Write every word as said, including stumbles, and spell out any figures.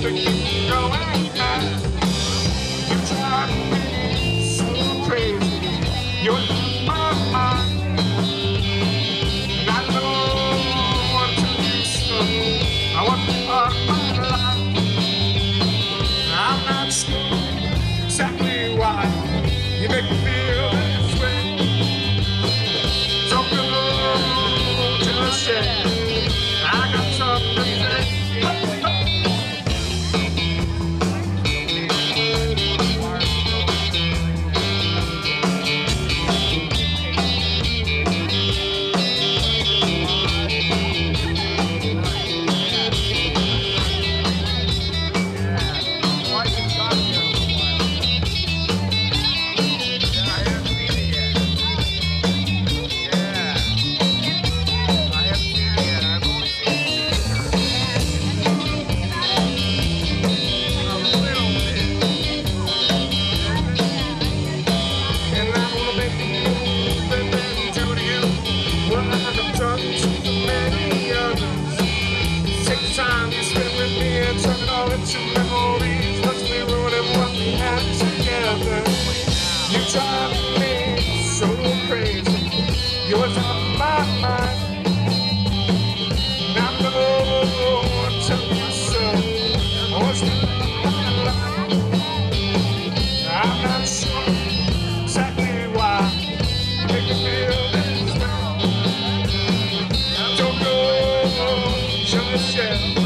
to keep going back. You drive me so crazy. You're in my mind, and I know what to do. So I want to part of my life. I'm not sure exactly why you make me feel this way. Don't go to the shed. I got something to say. Time you spent with me and turn it all into memories. Let's be ruining what we had together. You drive me so crazy. You're on my mind. And I know what to do, so I want you to be my life. I'm not sure exactly why you make me feel this way. Don't go, show yourself.